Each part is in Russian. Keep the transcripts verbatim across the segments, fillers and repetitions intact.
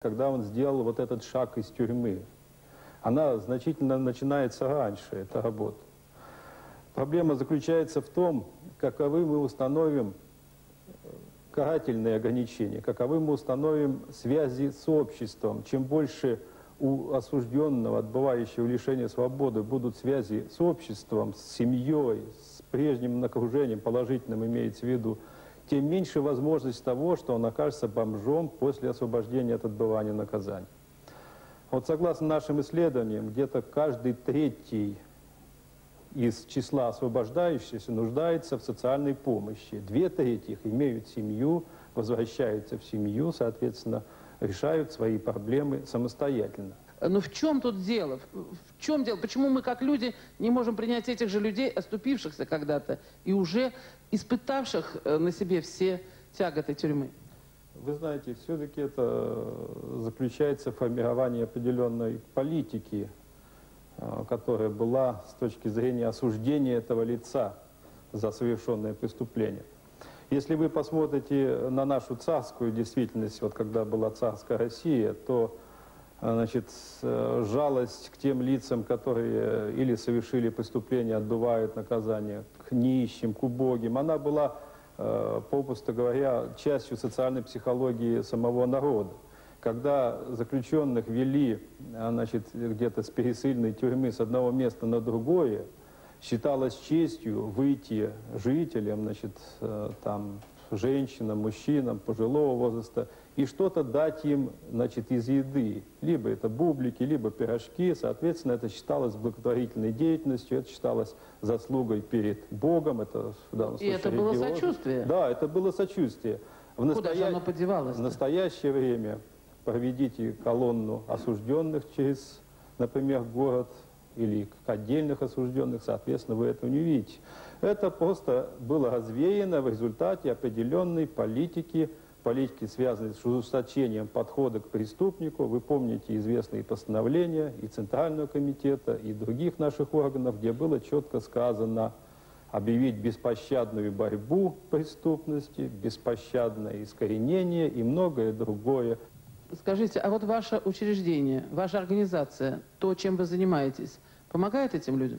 когда он сделал вот этот шаг из тюрьмы. Она значительно начинается раньше, эта работа. Проблема заключается в том, каковы мы установим карательные ограничения, каковы мы установим связи с обществом. Чем больше у осужденного, отбывающего лишения свободы, будут связи с обществом, с семьей, с прежним окружением, положительным имеется в виду, тем меньше возможность того, что он окажется бомжом после освобождения от отбывания наказания. Вот согласно нашим исследованиям, где-то каждый третий из числа освобождающихся нуждается в социальной помощи. Две трети имеют семью, возвращаются в семью, соответственно, решают свои проблемы самостоятельно. Но в чем тут дело? В чем дело? Почему мы, как люди, не можем принять этих же людей, оступившихся когда-то и уже испытавших на себе все тяготы тюрьмы? Вы знаете, все-таки это заключается в формировании определенной политики, которая была с точки зрения осуждения этого лица за совершенное преступление. Если вы посмотрите на нашу царскую действительность, вот когда была царская Россия, то значит, жалость к тем лицам, которые или совершили преступление, отбывают наказание, к нищим, к убогим, она была, попросту говоря, частью социальной психологии самого народа. Когда заключенных вели, значит, где-то с пересыльной тюрьмы с одного места на другое, считалось честью выйти жителям, значит, там, женщинам, мужчинам пожилого возраста и что-то дать им, значит, из еды. Либо это бублики, либо пирожки. Соответственно, это считалось благотворительной деятельностью, это считалось заслугой перед Богом. Это, в данном случае, и это было религиозно. Сочувствие? Да, это было сочувствие. В Куда настоя... же оно подевалось? В настоящее время проведите колонну осужденных через, например, город или отдельных осужденных, соответственно, вы этого не видите. Это просто было развеяно в результате определенной политики, политики, связанной с ужесточением подхода к преступнику. Вы помните известные постановления и Центрального комитета, и других наших органов, где было четко сказано объявить беспощадную борьбу преступности, беспощадное искоренение и многое другое. Скажите, а вот ваше учреждение, ваша организация, то, чем вы занимаетесь, помогает этим людям?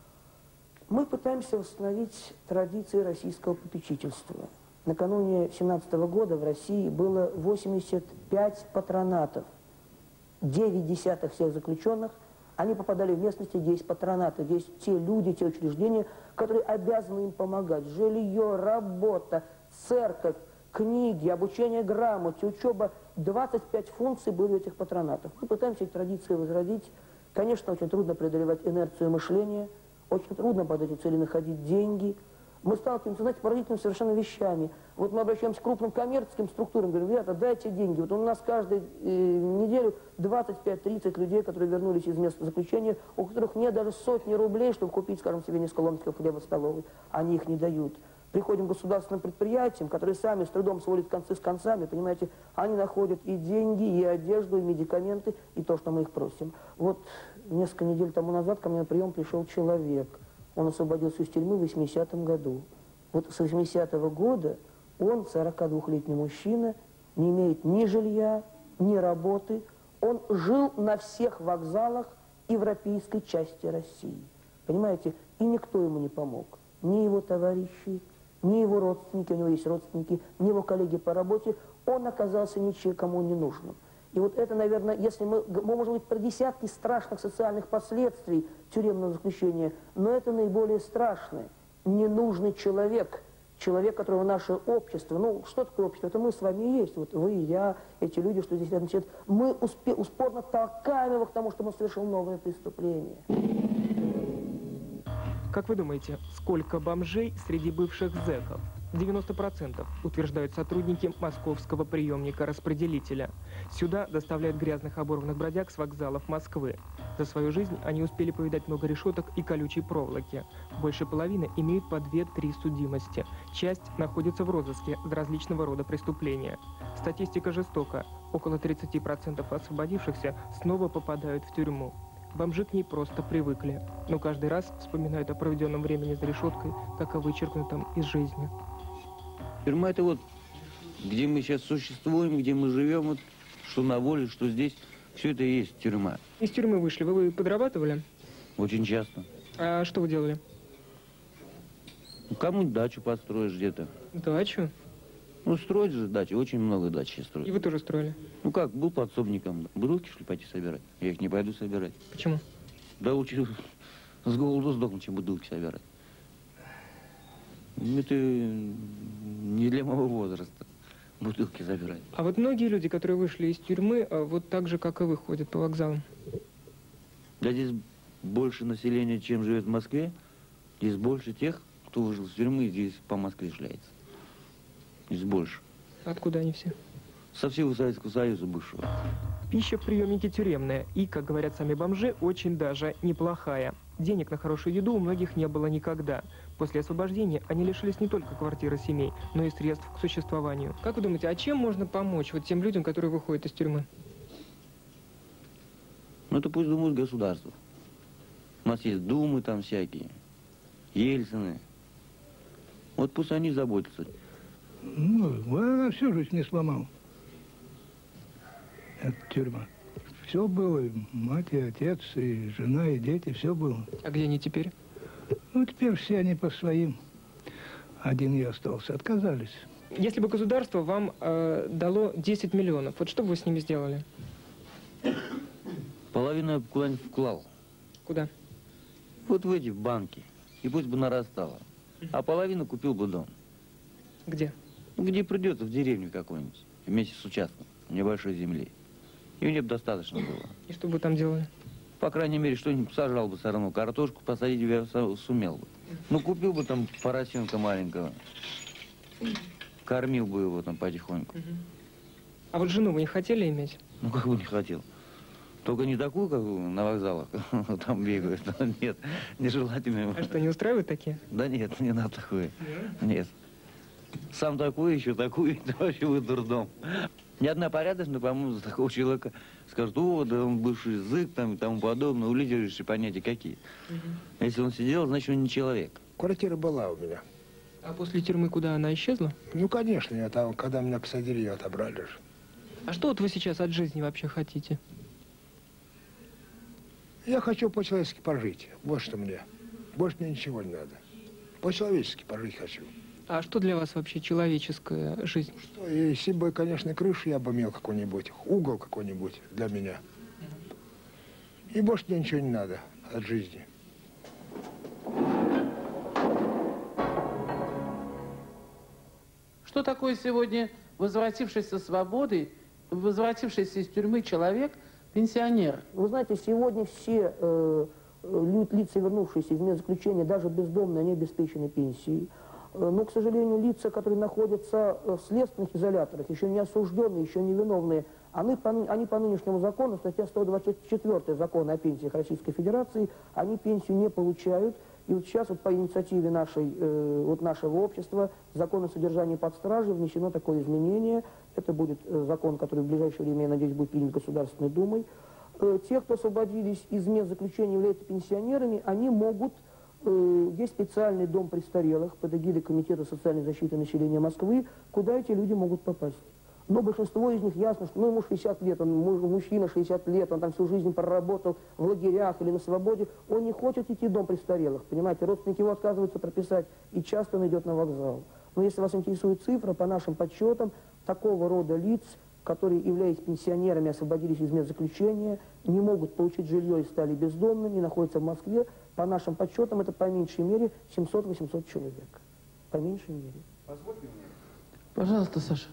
Мы пытаемся восстановить традиции российского попечительства. Накануне семнадцатого года в России было восемьдесят пять патронатов. девять десятых всех заключенных, они попадали в местности, где есть патронаты, где есть те люди, те учреждения, которые обязаны им помогать. Жилье, работа, церковь, книги, обучение грамоте, учеба. двадцать пять функций были у этих патронатов. Мы пытаемся эти традиции возродить. Конечно, очень трудно преодолевать инерцию мышления, очень трудно под эти цели находить деньги. Мы сталкиваемся, знаете, поразительными совершенно вещами. Вот мы обращаемся к крупным коммерческим структурам, говорим: ребята, дайте деньги. Вот у нас каждую э, неделю двадцать пять тридцать людей, которые вернулись из места заключения, у которых нет даже сотни рублей, чтобы купить, скажем, себе несколько ломтиков хлеба в столовой. Они их не дают. Приходим к государственным предприятиям, которые сами с трудом сводят концы с концами, понимаете, они находят и деньги, и одежду, и медикаменты, и то, что мы их просим. Вот несколько недель тому назад ко мне на прием пришел человек. Он освободился из тюрьмы в восьмидесятом году. Вот с восьмидесятого года он, сорокадвухлетний мужчина, не имеет ни жилья, ни работы. Он жил на всех вокзалах европейской части России. Понимаете, и никто ему не помог. Ни его товарищи, ни его родственники, у него есть родственники, ни его коллеги по работе. Он оказался никому не нужным. И вот это, наверное, если мы, мы можем говорить про десятки страшных социальных последствий тюремного заключения, но это наиболее страшное. Ненужный человек, человек, которого наше общество, ну, что такое общество? Это мы с вами и есть, вот вы и я, эти люди, что здесь рядом сидят, мы успе, успорно толкаем его к тому, чтобы он совершил новое преступление. Как вы думаете, сколько бомжей среди бывших зэков? девяносто процентов, утверждают сотрудники московского приемника-распределителя. Сюда доставляют грязных оборванных бродяг с вокзалов Москвы. За свою жизнь они успели повидать много решеток и колючей проволоки. Больше половины имеют по две-три судимости. Часть находится в розыске за различного рода преступления. Статистика жестока. Около тридцати процентов освободившихся снова попадают в тюрьму. Бомжи к ней просто привыкли, но каждый раз вспоминают о проведенном времени за решеткой, как о вычеркнутом из жизни. Тюрьма — это вот, где мы сейчас существуем, где мы живем, вот, что на воле, что здесь, все это и есть тюрьма. Из тюрьмы вышли, вы, вы подрабатывали? Очень часто. А что вы делали? Ну, кому дачу построишь где-то. Дачу? Ну, строить же дачи, очень много дач сейчас И строят. вы тоже строили? Ну как, был подсобником. Бутылки, что ли, пойти собирать? Я их не пойду собирать. Почему? Да лучше с голоду сдохнуть, чем бутылки собирать. Это не для моего возраста. Бутылки забирать. А вот многие люди, которые вышли из тюрьмы, а, вот так же, как и вы, ходят по вокзалам. Да здесь больше населения, чем живет в Москве. Здесь больше тех, кто вышел из тюрьмы, здесь по Москве шляется. Здесь больше. Откуда они все? Со всего Советского Союза бывшего. Пища в приемнике тюремная и, как говорят сами бомжи, очень даже неплохая. Денег на хорошую еду у многих не было никогда. После освобождения они лишились не только квартиры семей, но и средств к существованию. Как вы думаете, а чем можно помочь вот тем людям, которые выходят из тюрьмы? Ну это пусть думают государство. У нас есть думы там всякие, Ельцины. Вот пусть они заботятся. Ну, она всю жизнь не сломал. Это тюрьма. Все было, и мать, и отец, и жена, и дети, все было. А где они теперь? Ну, теперь все они по своим. Один я остался. Отказались. Если бы государство вам э, дало десять миллионов, вот что бы вы с ними сделали? Половину я бы куда-нибудь вклал. Куда? Вот в эти банки. И пусть бы нарастало. А половину купил бы дом. Где? Ну, где придется, в деревню какой-нибудь. Вместе с участком небольшой земли. И мне бы достаточно было. И что бы вы там делали? По крайней мере, что-нибудь сажал бы все равно. Картошку посадить я сумел бы. Ну, купил бы там поросенка маленького. Кормил бы его там потихоньку. А вот жену вы не хотели иметь? Ну, как бы не хотел. Только не такую, как на вокзалах там бегают. Нет, нежелательно. А что, не устраивают такие? Да нет, не надо такое. Нет. Сам такой, еще такой, это вообще вы дурдом. Ни одна порядочная, по-моему, за такого человека скажет, о, да он бывший язык там и тому подобное, у лидирующие понятия какие. Угу. Если он сидел, значит, он не человек. Квартира была у меня. А после тюрьмы куда она исчезла? Ну, конечно, я там, когда меня посадили, ее отобрали же. А что вот вы сейчас от жизни вообще хотите? Я хочу по-человечески пожить. Вот что мне. Больше мне ничего не надо. По-человечески пожить хочу. А что для вас вообще человеческая жизнь? Что, если бы, конечно, крышу я бы имел какой-нибудь, угол какой-нибудь для меня. И больше мне ничего не надо от жизни. Что такое сегодня возвратившийся свободой, возвратившийся из тюрьмы человек, пенсионер? Вы знаете, сегодня все э, лица, вернувшиеся из мест заключения, даже бездомные, они обеспечены пенсией. Но, к сожалению, лица, которые находятся в следственных изоляторах, еще не осужденные, еще не виновные, они по, они по нынешнему закону, статья сто двадцать четыре закона о пенсиях Российской Федерации, они пенсию не получают. И вот сейчас вот по инициативе нашей, э, вот нашего общества в закон о содержании под стражей внесено такое изменение. Это будет э, закон, который в ближайшее время, я надеюсь, будет принят Государственной Думой. Э, те, кто освободились из мест заключения, являются пенсионерами, они могут... Есть специальный дом престарелых под эгидой Комитета социальной защиты населения Москвы, куда эти люди могут попасть. Но большинство из них ясно, что ну, ему шестьдесят лет, он мужчина шестьдесят лет, он там всю жизнь проработал в лагерях или на свободе, он не хочет идти в дом престарелых, понимаете, родственники его отказываются прописать, и часто он идет на вокзал. Но если вас интересует цифра, по нашим подсчетам, такого рода лиц, которые, являясь пенсионерами, освободились из мест заключения, не могут получить жилье и стали бездомными, находятся в Москве. По нашим подсчетам, это по меньшей мере семьсот-восемьсот человек. По меньшей мере. Позвольте мне. Пожалуйста, Саша.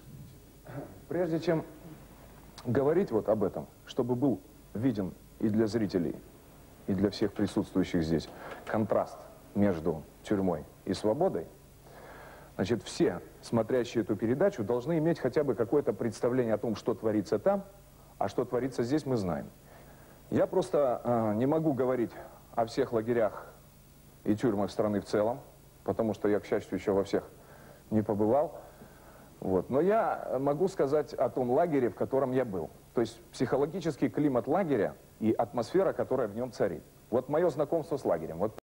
Прежде чем говорить вот об этом, чтобы был виден и для зрителей, и для всех присутствующих здесь контраст между тюрьмой и свободой, значит, все, смотрящие эту передачу, должны иметь хотя бы какое-то представление о том, что творится там, а что творится здесь, мы знаем. Я просто э, не могу говорить о всех лагерях и тюрьмах страны в целом, потому что я, к счастью, еще во всех не побывал. Вот. Но я могу сказать о том лагере, в котором я был. То есть психологический климат лагеря и атмосфера, которая в нем царит. Вот мое знакомство с лагерем. Вот